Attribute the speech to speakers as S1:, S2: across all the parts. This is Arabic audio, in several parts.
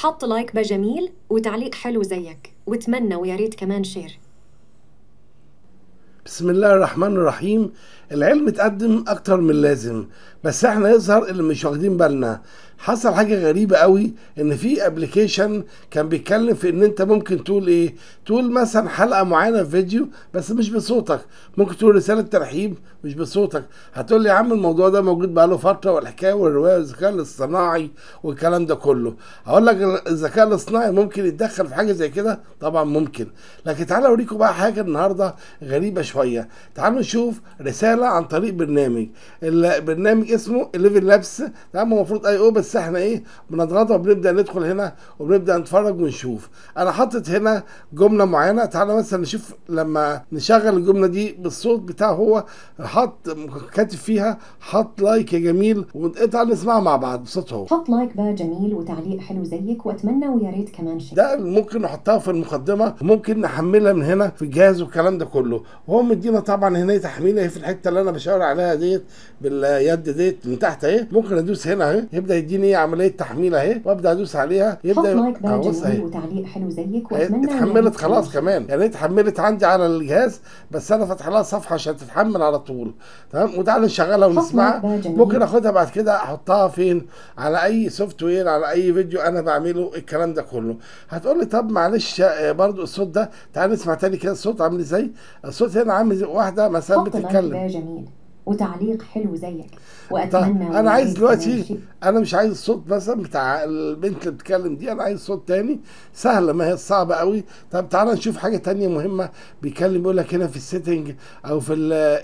S1: حط لايك بقى جميل وتعليق حلو زيك، واتمنى ويا ريت كمان شير.
S2: بسم الله الرحمن الرحيم. العلم اتقدم اكتر من اللازم، بس احنا يظهر اللي مش واخدين بالنا. حصل حاجة غريبة قوي، ان في ابلكيشن كان بيتكلم في ان انت ممكن تقول ايه، تقول مثلا حلقة معينة في فيديو بس مش بصوتك، ممكن تقول رسالة ترحيب مش بصوتك. هتقول لي يا عم الموضوع ده موجود بقاله فترة، والحكاية والرواية والذكاء الاصطناعي والكلام ده كله. اقول لك الذكاء الاصطناعي ممكن يتدخل في حاجة زي كده؟ طبعا ممكن. لكن تعالى اوريكم بقى حاجة النهاردة غريبة شوية. تعالوا نشوف رسالة عن طريق برنامج. البرنامج اسمه 11 لابس. تمام، هو المفروض اي او، بس احنا ايه، بنضغطها وبنبدا ندخل هنا وبنبدا نتفرج ونشوف. انا حاطط هنا جمله معينه. تعالى مثلا نشوف لما نشغل الجمله دي بالصوت بتاعه. هو حط كاتب فيها حط لايك يا جميل، وتعالى نسمعها مع بعض بصوت هو.
S1: حط لايك بقى جميل وتعليق حلو زيك، واتمنى ويا ريت كمان شير.
S2: ده ممكن نحطها في المقدمه، وممكن نحملها من هنا في الجهاز والكلام ده كله. وهو مدينا طبعا هنا تحميله اهي في الحته اللي انا بشاور عليها ديت باليد ديت من تحت اهي. ممكن ادوس هنا اهي، يبدا يديني ايه، عمليه تحميل اهي، وابدا ادوس عليها
S1: حط
S2: يبدا
S1: لايك بقى
S2: ابص
S1: جميل
S2: اهي.
S1: وتعليق حلو زيك، واتمنى ويا
S2: اتحملت
S1: ريت كمان
S2: خلاص
S1: شير.
S2: كمان، يعني اتحملت عندي على الجهاز، بس انا فاتح لها صفحه عشان تتحمل على طول. تمام، وتعالى نشغلها
S1: حط لايك
S2: ونسمعها.
S1: بقى جميل.
S2: ممكن اخدها بعد كده احطها فين، على اي سوفت وير، على اي فيديو انا بعمله، الكلام ده كله. هتقول لي طب معلش برضو الصوت ده، تعالى نسمع تاني كده الصوت عامل ازاي. الصوت هنا عامل زي واحده مثلا
S1: حط لايك
S2: بتتكلم.
S1: بقى جميل وتعليق حلو زيك،
S2: طيب
S1: واتمنى
S2: انا
S1: ويا
S2: عايز
S1: ريت كمان
S2: دلوقتي،
S1: شير.
S2: انا مش عايز الصوت مثلا بتاع البنت اللي بتتكلم دي، انا عايز صوت تاني. سهله، ما هي صعبه قوي. طب تعالى نشوف حاجه تانية مهمه. بيتكلم بيقول لك هنا في السيتنج، او في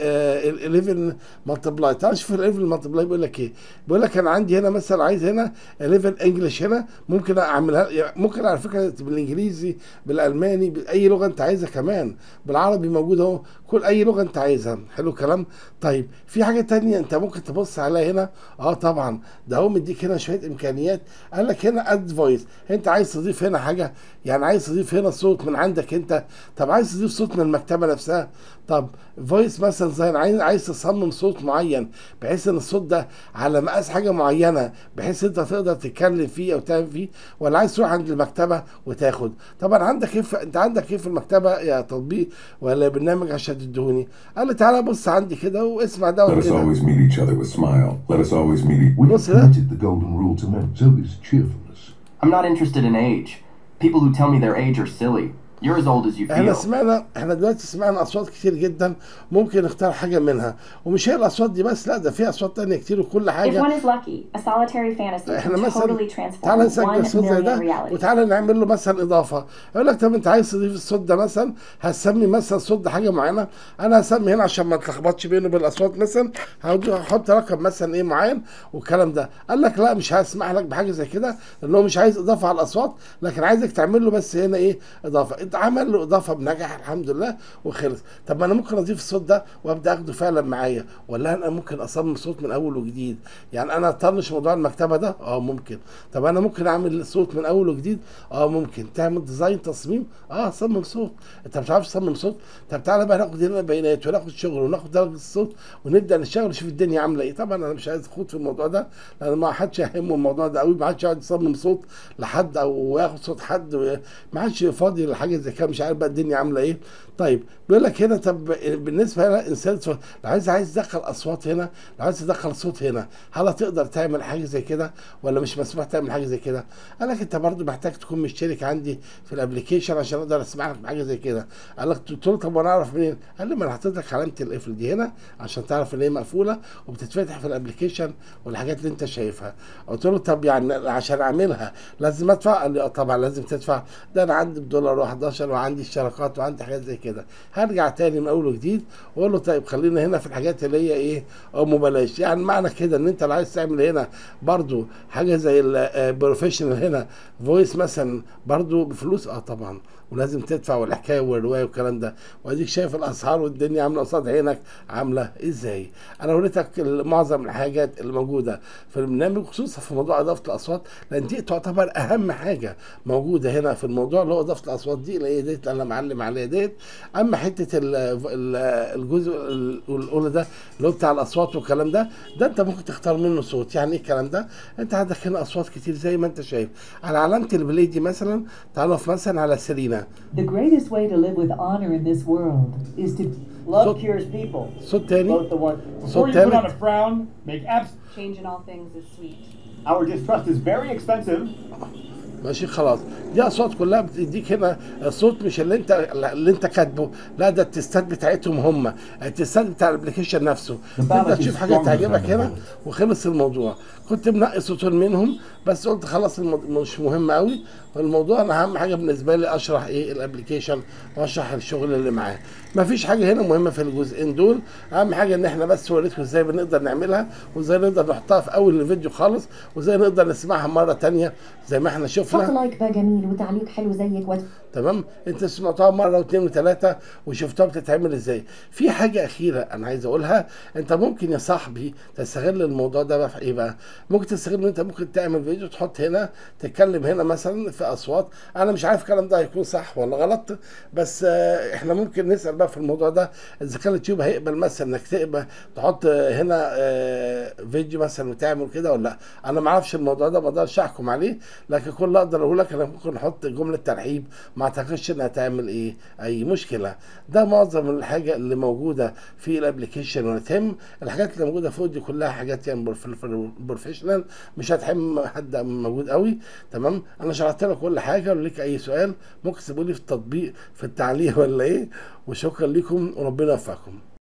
S2: ال 11 مالتبلاي. تعالى نشوف ال 11 مالتبلاي بيقول لك ايه. بيقول لك انا عندي هنا مثلا عايز هنا 11 انجلش. هنا ممكن اعملها، يعني ممكن على فكره بالانجليزي، بالالماني، باي لغه انت عايزها، كمان بالعربي موجود اهو. كل اي لغه انت عايزها. حلو الكلام. طيب في حاجه تانية انت ممكن تبص عليها هنا. اه طبعا، ده هو مديك هنا شويه امكانيات. قال لك هنا اد فويس. انت عايز تضيف هنا حاجه، يعني عايز تضيف هنا صوت من عندك انت. طب عايز تضيف صوت من المكتبه نفسها. طب فويس مثلا زي عايز تصمم صوت معين، بحيث ان الصوت ده على مقاس حاجه معينه، بحيث انت تقدر تتكلم فيه او تعمل فيه. ولا عايز تروح عند المكتبه وتاخد. طبعا عندك ايه انت عندك ايه في المكتبه يا تطبيق ولا برنامج عشان تدوني. قال لي تعالى بص عندي كده واسمع
S3: Let
S2: دوت
S3: us
S2: كده.
S3: always meet each other with smile. Let us always meet each
S4: We have
S2: بص ده.
S4: permitted the golden rule to Zoe is cheerfulness.
S5: I'm not interested in age. People who tell me their age are silly. You're as old as you feel.
S2: احنا دلوقتي سمعنا اصوات كتير جدا، ممكن نختار حاجه منها. ومش هي الاصوات دي بس، لا ده في اصوات تانية كتير وكل
S6: If
S2: حاجه.
S6: one is lucky, a solitary fantasy
S2: احنا
S6: can
S2: مثلا
S6: totally transform
S2: تعالى نسجل
S6: 1
S2: صوت زي ده،
S6: million realities.
S2: وتعالى نعمل له مثلا اضافه. يقول لك طب انت عايز تضيف الصوت ده مثلا، هتسمي مثلا صوت ده حاجه معينه. انا هسمي هنا عشان ما تلخبطش بينه وبين الاصوات. مثلا هحط رقم مثلا ايه معين والكلام ده. قال لك لا مش هسمح لك بحاجه زي كده، لان هو مش عايز اضافه على الاصوات، لكن عايزك تعمل له بس هنا ايه، اضافه. انت عمل له اضافه بنجاح الحمد لله وخلص. طب ما انا ممكن اضيف الصوت ده وابدا اخده فعلا معايا، ولا انا ممكن اصمم صوت من اول وجديد. يعني انا اطنش موضوع المكتبه ده، ممكن. طب انا ممكن اعمل صوت من اول وجديد، ممكن. تعمل ديزاين تصميم، صمم صوت. انت مش عارف تصمم صوت. طب تعالى بقى ناخد هنا بيانات وناخد شغل وناخد درجه الصوت ونبدا نشتغل نشوف الدنيا عامله ايه. طبعا انا مش عايز اخوض في الموضوع ده، لان ما حدش يهمه الموضوع ده قوي. ما حدش يقعد يصمم صوت لحد او ياخد صوت حد، ما حدش فاضي لحاجه زي كده، مش عارف بقى الدنيا عامله ايه. طيب بيقول لك هنا، طب بالنسبه هنا انسان لو عايز تدخل اصوات هنا، لو عايز تدخل صوت هنا، هل هتقدر تعمل حاجه زي كده ولا مش مسموح تعمل حاجه زي كده؟ قال لك انت برضو محتاج تكون مشترك عندي في الابلكيشن عشان اقدر اسمع لك بحاجه زي كده. قال لك قلت له طب وانا اعرف منين؟ قال لي ما انا حطيت لك علامه القفل دي هنا عشان تعرف ان هي مقفوله وبتتفتح في الابلكيشن والحاجات اللي انت شايفها. قلت له طب يعني عشان اعملها لازم ادفع؟ قال لي طبعا لازم تدفع. ده انا عندي بدولار و11 وعندي اشتراكات وعندي حاجات زي كده. هرجع تاني من اول وجديد واقول له طيب خلينا هنا في الحاجات اللي هي ايه، ببلاش. يعني معنى كده ان انت لو عايز تعمل هنا برضو حاجه زي البروفيشنال هنا فويس مثلا برضو بفلوس، طبعا ولازم تدفع، والحكايه والروايه والكلام ده. واديك شايف الاسعار والدنيا عامله قصاد عينك عامله ازاي. انا وريتك معظم الحاجات اللي موجوده في البرنامج، خصوصا في موضوع اضافه الاصوات، لان دي تعتبر اهم حاجه موجوده هنا في الموضوع اللي هو اضافه الاصوات دي. التفصيله ايه ديت اللي انا معلم عليها ديت. اما حته الجزء الاولى ده اللي هو بتاع الاصوات والكلام ده، ده انت ممكن تختار منه صوت. يعني ايه الكلام ده؟ انت عندك هنا اصوات كتير زي ما انت شايف. على علامه البلاي دي مثلا تعالوا مثلا على سيرينا.
S7: The greatest way to live with honor in this world is to
S8: Love cures people.
S2: صوت تاني.
S8: Both the one.
S2: صوت
S9: Before you put on a
S2: تالت.
S9: frown, make abs.
S10: Change in all things is sweet.
S8: Our distrust is very expensive.
S2: ماشي خلاص. دي اصوات كلها بتديك هنا الصوت مش اللي انت كاتبه، لا ده التستات بتاعتهم هم، التستات بتاع الابلكيشن نفسه. تبدا تشوف حاجه تعجبك هنا وخلص الموضوع. كنت منقي صوتين منهم بس قلت خلاص مش مهم قوي الموضوع. انا اهم حاجه بالنسبه لي اشرح ايه الابلكيشن واشرح الشغل اللي معاه. مفيش حاجه هنا مهمه في الجزئين دول. اهم حاجه ان احنا بس وريتكم ازاي بنقدر نعملها، وازاي نقدر نحطها في اول الفيديو خالص، وازاي نقدر نسمعها مره تانية زي ما احنا شفنا.
S1: حط لايك بقى جميل وتعليق حلو زيك
S2: تمام. انت سمعتها مره واثنين وثلاثه وشفتها بتتعمل ازاي. في حاجه اخيره انا عايز اقولها، انت ممكن يا صاحبي تستغل الموضوع ده بقى في ايه بقى؟ ممكن تستغل ان انت ممكن تعمل فيديو تحط هنا تتكلم هنا مثلا في اصوات. انا مش عارف الكلام ده هيكون صح ولا غلط، بس احنا ممكن نسال بقى في الموضوع ده اذا كان اليوتيوب هيقبل مثلا انك تقبل تحط هنا فيديو مثلا وتعمل كده ولا لا. انا ما اعرفش الموضوع ده، ما اقدرش احكم عليه، لكن كل اللي اقدر اقول لك انا ممكن احط جمله ترحيب ما اعتقدش انها تعمل ايه اي مشكله. ده معظم الحاجه اللي موجوده في الابلكيشن وتهم. الحاجات اللي موجوده فوق دي كلها حاجات يعني بروفيشنال، مش هتهم حد موجود قوي. تمام. انا شرحت لك كل حاجه، ولو ليك اي سؤال ممكن تسيبوا لي في التطبيق في التعليق ولا ايه. وشكرا لكم وربنا يوفقكم.